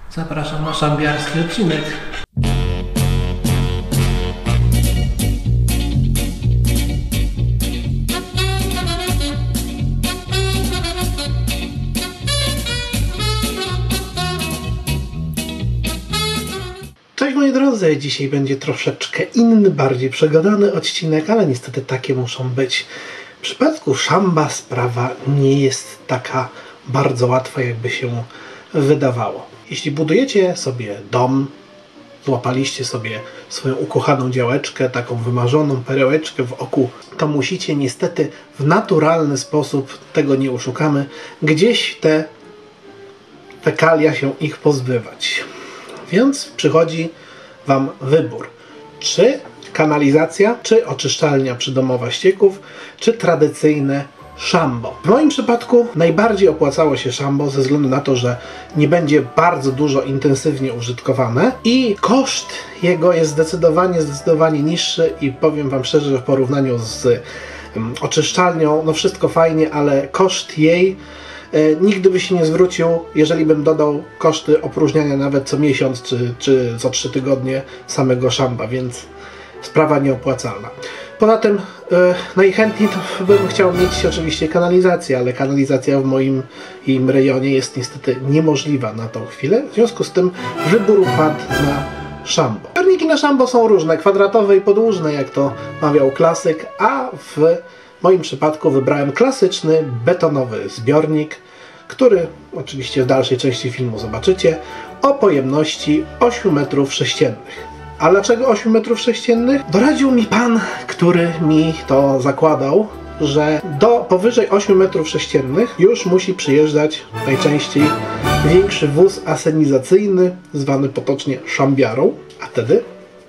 Zapraszam na szambiarski odcinek. Cześć moi drodzy, dzisiaj będzie troszeczkę inny, bardziej przegadany odcinek, ale niestety takie muszą być. W przypadku szamba sprawa nie jest taka bardzo łatwa, jakby się wydawało. Jeśli budujecie sobie dom, złapaliście sobie swoją ukochaną działeczkę, taką wymarzoną perełeczkę w oku, to musicie niestety w naturalny sposób, tego nie oszukamy, gdzieś te fekalia się ich pozbywać. Więc przychodzi Wam wybór, czy kanalizacja, czy oczyszczalnia przydomowa ścieków, czy tradycyjne szambo. W moim przypadku najbardziej opłacało się szambo ze względu na to, że nie będzie bardzo dużo intensywnie użytkowane i koszt jego jest zdecydowanie niższy i powiem Wam szczerze, że w porównaniu z oczyszczalnią, no wszystko fajnie, ale koszt jej nigdy by się nie zwrócił, jeżeli bym dodał koszty opróżniania nawet co miesiąc czy co 3 tygodnie samego szamba, więc sprawa nieopłacalna. Poza tym najchętniej to bym chciał mieć oczywiście kanalizację, ale kanalizacja w moim rejonie jest niestety niemożliwa na tą chwilę. W związku z tym wybór padł na szambo. Zbiorniki na szambo są różne, kwadratowe i podłużne, jak to mawiał klasyk, a w moim przypadku wybrałem klasyczny, betonowy zbiornik, który oczywiście w dalszej części filmu zobaczycie, o pojemności 8 m3. A dlaczego 8 m3? Doradził mi pan, który mi to zakładał, że do powyżej 8 m3 już musi przyjeżdżać najczęściej większy wóz asenizacyjny, zwany potocznie szambiarą, a wtedy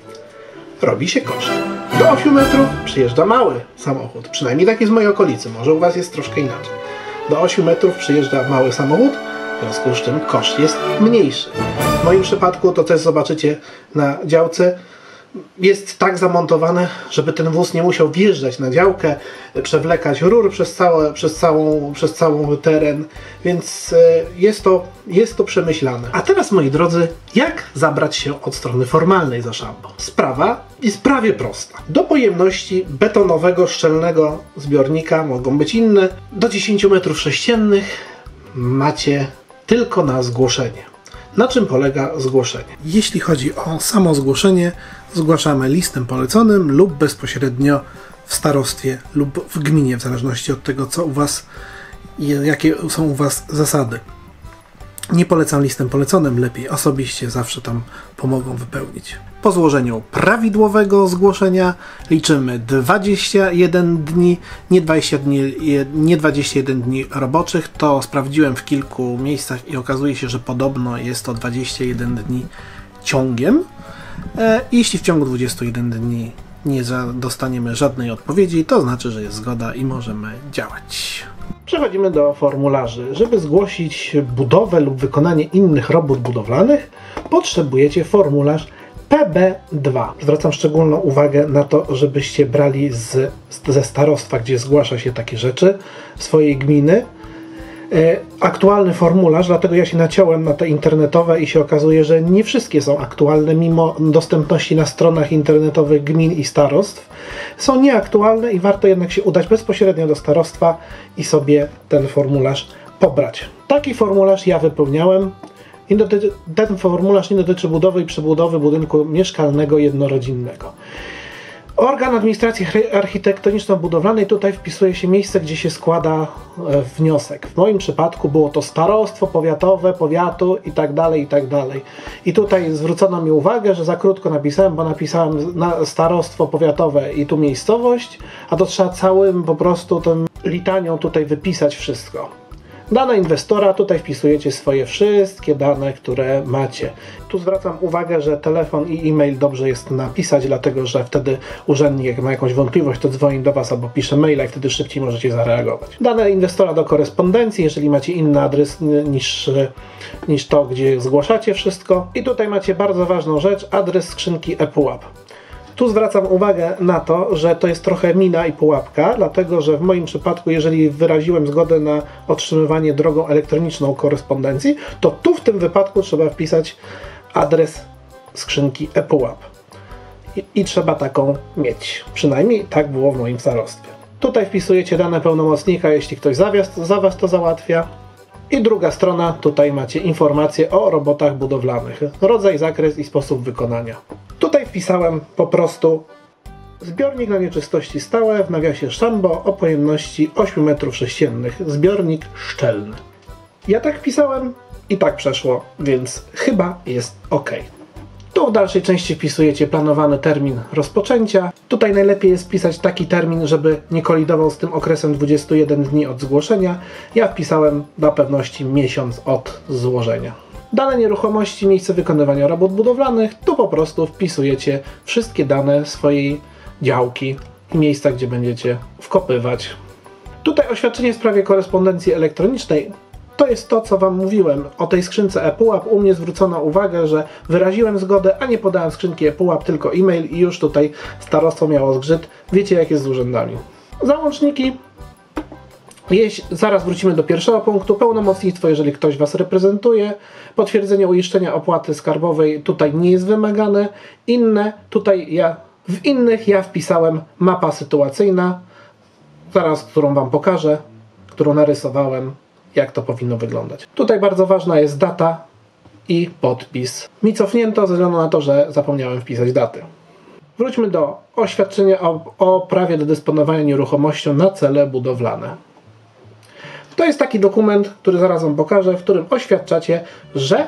robi się koszt. Do 8 metrów przyjeżdża mały samochód, przynajmniej tak jest w mojej okolicy, może u Was jest troszkę inaczej. Do 8 metrów przyjeżdża mały samochód, w związku z czym koszt jest mniejszy. W moim przypadku, to też zobaczycie na działce, jest tak zamontowane, żeby ten wóz nie musiał wjeżdżać na działkę, przewlekać rur przez cały teren, więc jest to przemyślane. A teraz, moi drodzy, jak zabrać się od strony formalnej za szambo? Sprawa jest prawie prosta. Do betonowego, szczelnego zbiornika, mogą być inne, do 10 m3 macie tylko na zgłoszenie. Na czym polega zgłoszenie? Jeśli chodzi o samo zgłoszenie, zgłaszamy listem poleconym lub bezpośrednio w starostwie lub w gminie, w zależności od tego, co u Was, jakie są u Was zasady. Nie polecam listem poleconym, lepiej osobiście, zawsze tam pomogą wypełnić. Po złożeniu prawidłowego zgłoszenia liczymy 21 dni, nie 21 dni roboczych. To sprawdziłem w kilku miejscach i okazuje się, że podobno jest to 21 dni ciągiem. Jeśli w ciągu 21 dni nie dostaniemy żadnej odpowiedzi, to znaczy, że jest zgoda i możemy działać. Przechodzimy do formularzy. Żeby zgłosić budowę lub wykonanie innych robót budowlanych, potrzebujecie formularz PB2. Zwracam szczególną uwagę na to, żebyście brali ze starostwa, gdzie zgłasza się takie rzeczy, swojej gminy, aktualny formularz, dlatego ja się naciąłem na te internetowe i się okazuje, że nie wszystkie są aktualne, mimo dostępności na stronach internetowych gmin i starostw. Są nieaktualne i warto jednak się udać bezpośrednio do starostwa i sobie ten formularz pobrać. Taki formularz ja wypełniałem. Ten formularz nie dotyczy budowy i przebudowy budynku mieszkalnego jednorodzinnego. Organ administracji architektoniczno-budowlanej, tutaj wpisuje się miejsce, gdzie się składa wniosek. W moim przypadku było to starostwo powiatowe, powiatu itd. I tutaj zwrócono mi uwagę, że za krótko napisałem, bo napisałem starostwo powiatowe i tu miejscowość, a to trzeba całym po prostu tą litanią tutaj wypisać wszystko. Dane inwestora, tutaj wpisujecie swoje wszystkie dane, które macie. Tu zwracam uwagę, że telefon i e-mail dobrze jest napisać, dlatego że wtedy urzędnik, jak ma jakąś wątpliwość, to dzwoni do Was albo pisze maila i wtedy szybciej możecie zareagować. Dane inwestora do korespondencji, jeżeli macie inny adres niż to, gdzie zgłaszacie wszystko. I tutaj macie bardzo ważną rzecz, adres skrzynki ePUAP. Tu zwracam uwagę na to, że to jest trochę mina i pułapka, dlatego że w moim przypadku, jeżeli wyraziłem zgodę na otrzymywanie drogą elektroniczną korespondencji, to tu w tym wypadku trzeba wpisać adres skrzynki ePUAP. I trzeba taką mieć. Przynajmniej tak było w moim starostwie. Tutaj wpisujecie dane pełnomocnika, jeśli ktoś za Was to załatwia. I druga strona, tutaj macie informacje o robotach budowlanych. Rodzaj, zakres i sposób wykonania. Tutaj wpisałem po prostu zbiornik na nieczystości stałe, w nawiasie Shambo o pojemności 8 m3, zbiornik szczelny. Ja tak wpisałem i tak przeszło, więc chyba jest ok. Tu w dalszej części wpisujecie planowany termin rozpoczęcia. Tutaj najlepiej jest wpisać taki termin, żeby nie kolidował z tym okresem 21 dni od zgłoszenia. Ja wpisałem dla pewności miesiąc od złożenia. Dane nieruchomości, miejsce wykonywania robót budowlanych. Tu po prostu wpisujecie wszystkie dane swojej działki i miejsca, gdzie będziecie wkopywać. Tutaj oświadczenie w sprawie korespondencji elektronicznej. To jest to, co Wam mówiłem o tej skrzynce ePUAP. U mnie zwrócono uwagę, że wyraziłem zgodę, a nie podałem skrzynki ePUAP, tylko e-mail i już tutaj starostwo miało zgrzyt. Wiecie, jak jest z urzędami. Załączniki. Zaraz wrócimy do pierwszego punktu. Pełnomocnictwo, jeżeli ktoś Was reprezentuje. Potwierdzenie uiszczenia opłaty skarbowej tutaj nie jest wymagane. W innych ja wpisałem mapa sytuacyjna, zaraz którą Wam pokażę, którą narysowałem, jak to powinno wyglądać. Tutaj bardzo ważna jest data i podpis. Mi cofnięto ze względu na to, że zapomniałem wpisać daty. Wróćmy do oświadczenia o prawie do dysponowania nieruchomością na cele budowlane. To jest taki dokument, który zaraz Wam pokażę, w którym oświadczacie, że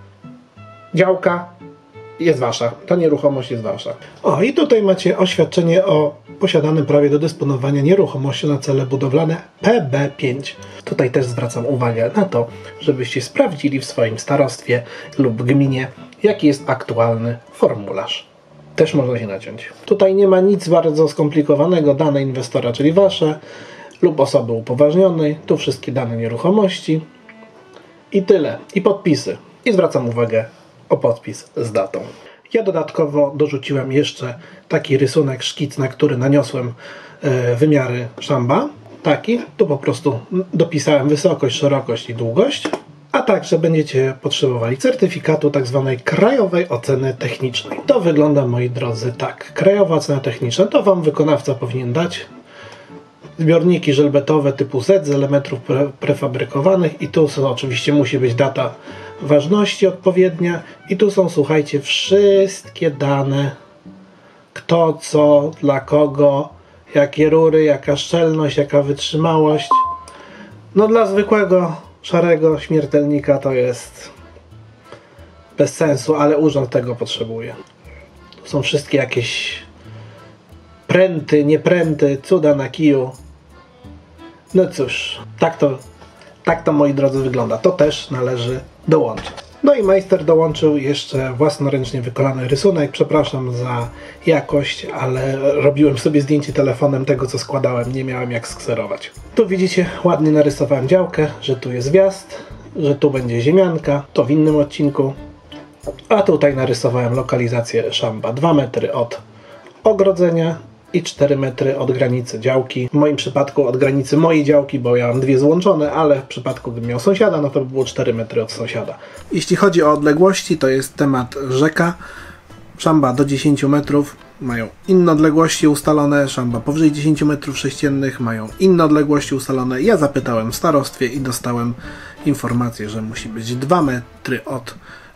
działka jest Wasza, ta nieruchomość jest Wasza. O, i tutaj macie oświadczenie o posiadanym prawie do dysponowania nieruchomością na cele budowlane PB5. Tutaj też zwracam uwagę na to, żebyście sprawdzili w swoim starostwie lub gminie, jaki jest aktualny formularz. Też można się naciąć. Tutaj nie ma nic bardzo skomplikowanego, dane inwestora, czyli Wasze, lub osoby upoważnionej, tu wszystkie dane nieruchomości i tyle, i podpisy. I zwracam uwagę o podpis z datą. Ja dodatkowo dorzuciłem jeszcze taki rysunek, szkic, na który naniosłem wymiary szamba. Taki, tu po prostu dopisałem wysokość, szerokość i długość. A także będziecie potrzebowali certyfikatu tak zwanej krajowej oceny technicznej. To wygląda, moi drodzy, tak. Krajowa ocena techniczna to Wam wykonawca powinien dać. Zbiorniki żelbetowe typu Z z elementów prefabrykowanych i tu są, oczywiście musi być data ważności odpowiednia i tu są, słuchajcie, wszystkie dane, kto, co, dla kogo, jakie rury, jaka szczelność, jaka wytrzymałość. No dla zwykłego, szarego śmiertelnika to jest bez sensu, ale urząd tego potrzebuje. Tu są wszystkie jakieś pręty, niepręty, cuda na kiju. No cóż, tak to, moi drodzy, wygląda. To też należy dołączyć. No i majster dołączył jeszcze własnoręcznie wykonany rysunek. Przepraszam za jakość, ale robiłem sobie zdjęcie telefonem tego, co składałem. Nie miałem jak skserować. Tu widzicie, ładnie narysowałem działkę, że tu jest wjazd, że tu będzie ziemianka. To w innym odcinku. A tutaj narysowałem lokalizację szamba. 2 metry od ogrodzenia i 4 metry od granicy działki. W moim przypadku od granicy mojej działki, bo ja mam dwie złączone, ale w przypadku gdybym miał sąsiada, no to by było 4 metry od sąsiada. Jeśli chodzi o odległości, to jest temat rzeka. Szamba do 10 metrów mają inne odległości ustalone, szamba powyżej 10 metrów sześciennych mają inne odległości ustalone. Ja zapytałem w starostwie i dostałem informację, że musi być 2 metry od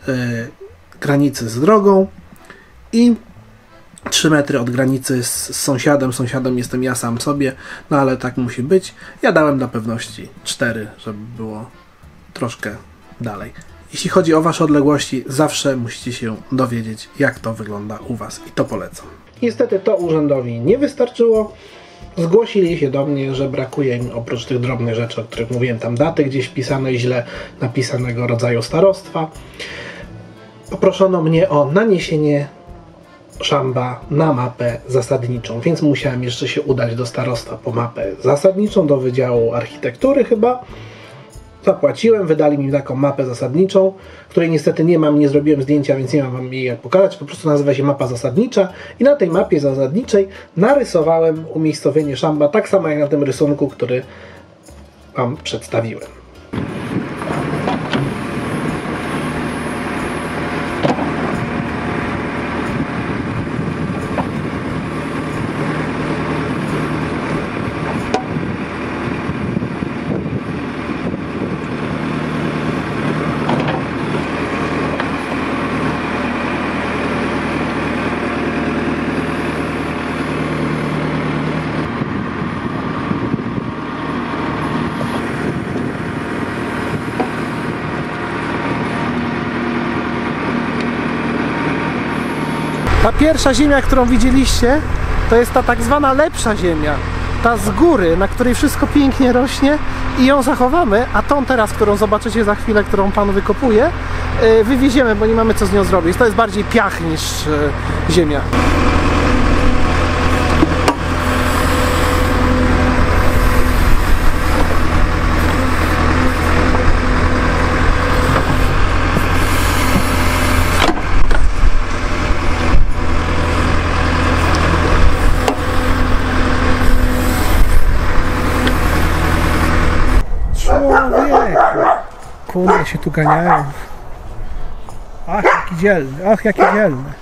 granicy z drogą i 3 metry od granicy z sąsiadem. Sąsiadem jestem ja sam sobie, no ale tak musi być. Ja dałem dla pewności 4, żeby było troszkę dalej. Jeśli chodzi o Wasze odległości, zawsze musicie się dowiedzieć, jak to wygląda u Was i to polecam. Niestety to urzędowi nie wystarczyło. Zgłosili się do mnie, że brakuje im oprócz tych drobnych rzeczy, o których mówiłem, tam daty gdzieś wpisane, źle napisanego rodzaju starostwa. Poproszono mnie o naniesienie szamba na mapę zasadniczą, więc musiałem jeszcze się udać do starostwa po mapę zasadniczą, do Wydziału Architektury chyba Zapłaciłem, wydali mi taką mapę zasadniczą, której niestety nie mam, nie zrobiłem zdjęcia, więc nie mam wam jej jak pokazać. Po prostu nazywa się mapa zasadnicza i na tej mapie zasadniczej narysowałem umiejscowienie szamba, tak samo jak na tym rysunku, który wam przedstawiłem. Ta pierwsza ziemia, którą widzieliście, to jest ta tak zwana lepsza ziemia. Ta z góry, na której wszystko pięknie rośnie i ją zachowamy, a tą teraz, którą zobaczycie za chwilę, którą pan wykopuje, wywieziemy, bo nie mamy co z nią zrobić. To jest bardziej piach niż ziemia. Kurde, się tu ganiają. Ach, jaki dzielny, ach, jaki dzielny.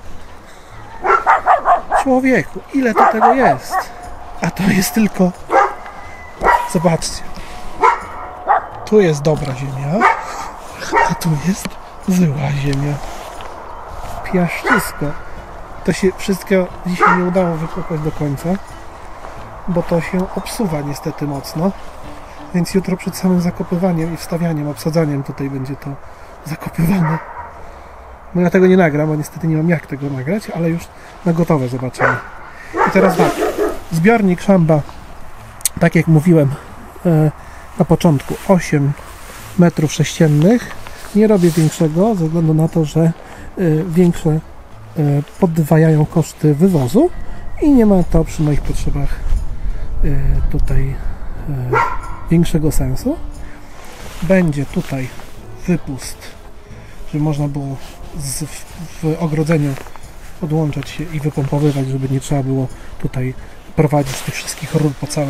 Człowieku, ile to tego jest? A to jest tylko... Zobaczcie. Tu jest dobra ziemia, a tu jest zła ziemia. Piaszczysko. To się wszystko dzisiaj nie udało wykopać do końca, bo to się obsuwa niestety mocno. Więc jutro przed samym zakopywaniem i wstawianiem, obsadzaniem tutaj będzie to zakopywane. No ja tego nie nagram, bo niestety nie mam jak tego nagrać, ale już na gotowe zobaczymy. I teraz tak, zbiornik szamba, tak jak mówiłem na początku, 8 metrów sześciennych. Nie robię większego, ze względu na to, że większe podwajają koszty wywozu i nie ma to przy moich potrzebach tutaj większego sensu. Będzie tutaj wypust, żeby można było w ogrodzeniu podłączać się i wypompowywać, żeby nie trzeba było tutaj prowadzić tych wszystkich rur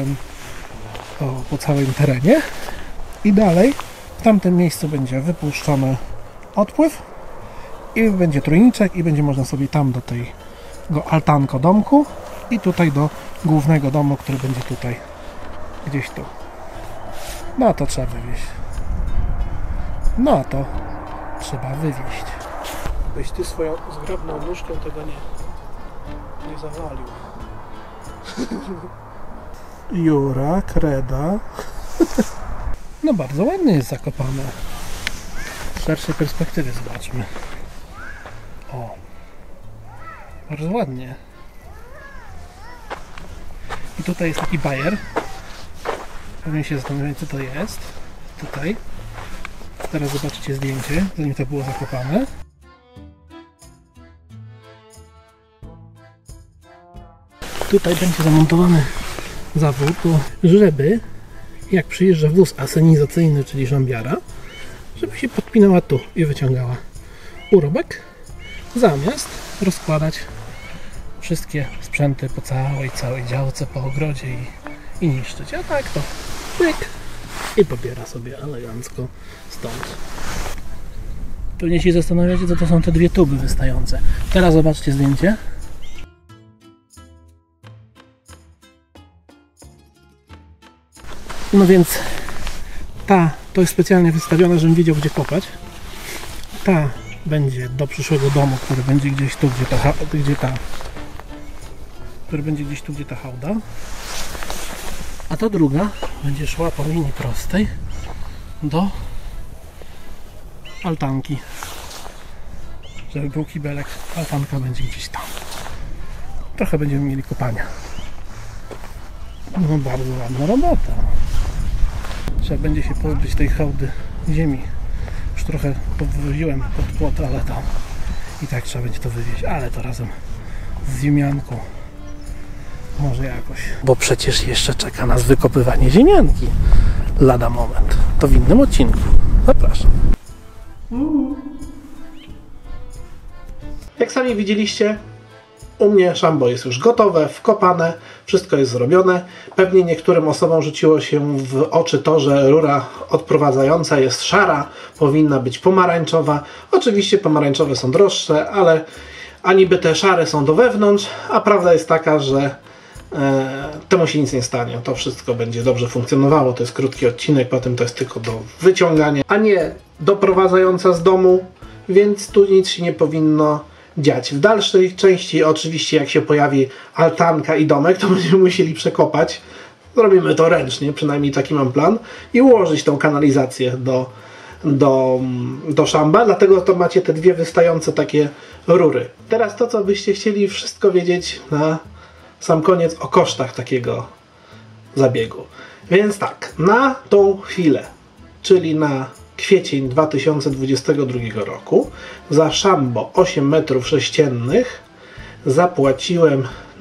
po całym terenie. I dalej w tamtym miejscu będzie wypuszczony odpływ i będzie trójniczek i będzie można sobie tam do tego altanko domku i tutaj do głównego domu, który będzie tutaj gdzieś tu. No to trzeba wywieźć. No to trzeba wywieźć. Byś ty swoją zgrabną nóżką tego nie zawalił. Jura, kreda. No bardzo ładnie jest zakopane. Z szerszej perspektywy zobaczmy. O. Bardzo ładnie. I tutaj jest taki bajer. Pewnie się zastanawiam, co to jest. Tutaj. Teraz zobaczycie zdjęcie, zanim to było zakopane. Tutaj będzie zamontowany zawód, żeby jak przyjeżdża wóz asenizacyjny, czyli żambiara, żeby się podpinała tu i wyciągała urobek, zamiast rozkładać wszystkie sprzęty po całej działce, po ogrodzie i niszczyć. A tak to pyk i pobiera sobie elegancko stąd. Pewnie się zastanawiacie, co to są te dwie tuby wystające. Teraz zobaczcie zdjęcie. No więc to jest specjalnie wystawione, żebym wiedział, gdzie kopać. Ta będzie do przyszłego domu, który będzie gdzieś tu, gdzie ta hałda. A ta druga będzie szła po linii prostej do altanki. Żeby był kibelek, altanka będzie gdzieś tam. Trochę będziemy mieli kopania. No bardzo ładna robota. Trzeba będzie się pozbyć tej hałdy ziemi. Już trochę podwoziłem pod płot, ale to i tak trzeba będzie to wywieźć, ale to razem z ziemianką. Może jakoś. Bo przecież jeszcze czeka nas wykopywanie ziemianki lada moment. to w innym odcinku. Zapraszam. Jak sami widzieliście, u mnie szambo jest już gotowe, wkopane, wszystko jest zrobione. Pewnie niektórym osobom rzuciło się w oczy to, że rura odprowadzająca jest szara, powinna być pomarańczowa. Oczywiście pomarańczowe są droższe, ale niby te szare są do wewnątrz, a prawda jest taka, że temu się nic nie stanie. To wszystko będzie dobrze funkcjonowało. To jest krótki odcinek, potem to jest tylko do wyciągania, a nie doprowadzająca z domu, więc tu nic się nie powinno dziać. W dalszej części oczywiście jak się pojawi altanka i domek, to będziemy musieli przekopać. Zrobimy to ręcznie, przynajmniej taki mam plan, i ułożyć tą kanalizację do szamba, dlatego to macie te dwie wystające takie rury. Teraz to, co byście chcieli wszystko wiedzieć na sam koniec o kosztach takiego zabiegu. Więc tak, na tą chwilę, czyli na kwiecień 2022 roku, za szambo 8 metrów sześciennych zapłaciłem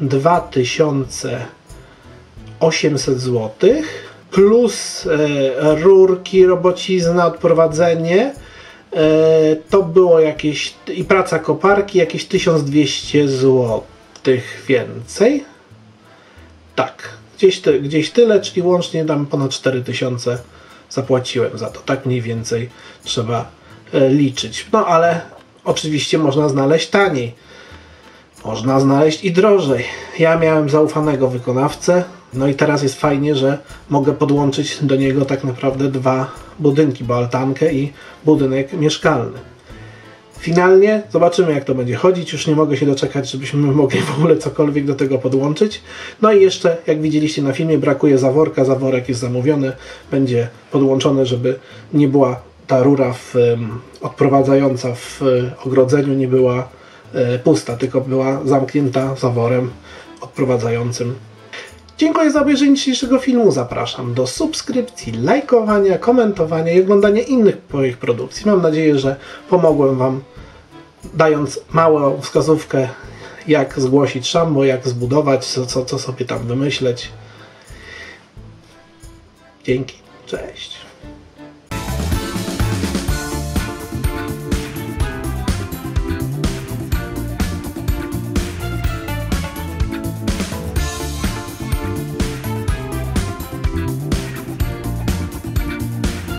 2800 zł, plus rurki, robocizna, odprowadzenie, to było jakieś, i praca koparki, jakieś 1200 zł więcej. Tak, gdzieś tyle, czyli łącznie tam ponad 4000 zapłaciłem za to. Tak mniej więcej trzeba liczyć. No ale oczywiście można znaleźć taniej. Można znaleźć i drożej. Ja miałem zaufanego wykonawcę, no i teraz jest fajnie, że mogę podłączyć do niego tak naprawdę dwa budynki, bo altankę i budynek mieszkalny. Finalnie zobaczymy, jak to będzie chodzić. Już nie mogę się doczekać, żebyśmy mogli w ogóle cokolwiek do tego podłączyć. No i jeszcze, jak widzieliście na filmie, brakuje zaworka. Zaworek jest zamówiony. Będzie podłączony, żeby nie była ta rura odprowadzająca w ogrodzeniu, nie była pusta, tylko była zamknięta zaworem odprowadzającym. Dziękuję za obejrzenie dzisiejszego filmu. Zapraszam do subskrypcji, lajkowania, komentowania i oglądania innych moich produkcji. Mam nadzieję, że pomogłem Wam, dając małą wskazówkę, jak zgłosić szambo, jak zbudować, co sobie tam wymyśleć. Dzięki, cześć.